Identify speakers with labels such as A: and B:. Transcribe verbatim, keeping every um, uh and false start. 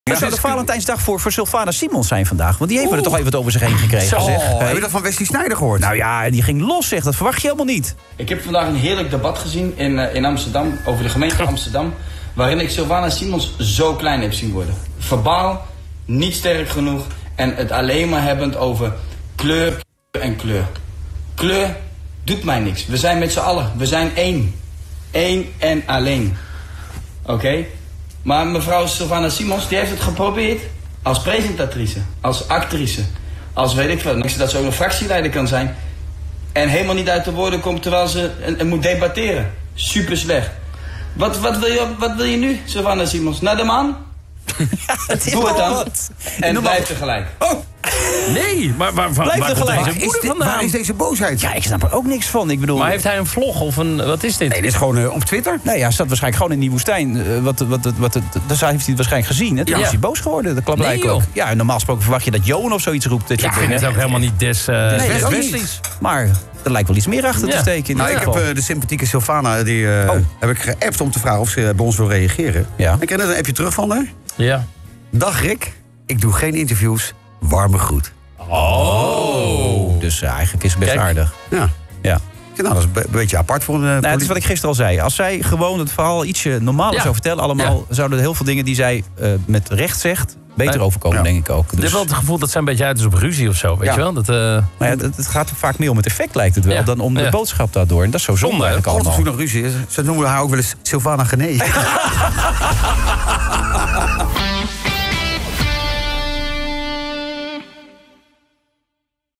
A: Dat zou de Valentijnsdag voor, voor Sylvana Simons zijn vandaag. Want die heeft er toch even wat over zich heen gekregen.
B: Zo,
A: zeg.
B: hey. Heb je dat van Wesley Snijder gehoord?
A: Nou ja, die ging los, zeg. Dat verwacht je helemaal niet.
C: Ik heb vandaag een heerlijk debat gezien in, uh, in Amsterdam, over de gemeente Amsterdam, waarin ik Sylvana Simons zo klein heb zien worden. Verbaal, niet sterk genoeg en het alleen maar hebbend over kleur en kleur. Kleur doet mij niks. We zijn met z'n allen. We zijn één. Eén en alleen. Oké? Okay? Maar mevrouw Sylvana Simons, die heeft het geprobeerd als presentatrice, als actrice, als weet ik veel. Dat ze ook een fractieleider kan zijn en helemaal niet uit de woorden komt terwijl ze en, en moet debatteren. Super slecht. Wat, wat, wil je, wat wil je nu, Sylvana Simons? Naar de maan?
A: Ja, het is
C: Doe het dan.
A: wat.
C: En blijf tegelijk.
A: Oh,
D: Nee, maar waar, waar,
A: Blijf
D: waar komt
A: tegelijk.
D: deze
B: Is
D: woede
B: dit-
D: vandaan?
B: waar is deze boosheid?
A: ja, ik snap er ook niks van. Ik bedoel,
D: Maar heeft hij een vlog of een... Wat is dit?
B: Nee, dit is gewoon uh, op Twitter.
A: nou ja, hij zat waarschijnlijk gewoon in die woestijn. Uh, wat, wat, wat, wat, dat heeft hij het waarschijnlijk gezien. Hè? Toen
D: Ja.
A: is hij boos geworden. Dat klopt
D: Nee,
A: blijkbaar ook.
D: joh.
A: Ja, en normaal gesproken verwacht je dat Johan of zoiets roept. Dat
D: Ja,
A: je
D: ik vind het ook helemaal niet des... Uh,
A: Nee,
D: des
A: dat ook
D: Westlies.
A: niet. Maar er lijkt wel iets meer achter te
D: Ja.
A: steken. In
B: Nou, ik
A: ieder
B: heb
A: geval.
B: uh, de sympathieke Sylvana, die uh,
A: Oh.
B: heb ik geappt om te vragen of ze uh, bij ons wil reageren.
A: Ja.
B: Ik kreeg net een appje terug van haar.
D: Ja.
B: Dag Rick, ik doe geen interviews. Warme groet.
A: Oh. Dus uh, eigenlijk is het best
D: Kijk.
A: aardig.
B: Ja.
A: Ja.
B: Ik zeg, nou, dat is een be- beetje apart voor een... Uh,
A: Nou, het is
B: poli-
A: wat ik gisteren al zei. Als zij gewoon het verhaal ietsje normaler
D: Ja.
A: zou vertellen... allemaal zouden er heel veel dingen die zij uh, met recht zegt... beter
D: Nee.
A: overkomen,
B: Ja.
A: denk ik ook.
D: Je hebt
A: Dus,
D: wel het gevoel dat zij een beetje uit is op ruzie of zo, weet
B: Ja.
D: je wel? Dat, uh,
A: maar ja, het, het gaat er vaak meer om het effect, lijkt het wel...
D: Ja.
A: dan om de
D: Ja.
A: boodschap daardoor. En dat is zo zonde
D: Zonde, hè?
A: eigenlijk
B: God, of
A: allemaal.
B: toen nog ruzie is. Ze noemen haar ook wel eens Sylvana Gené.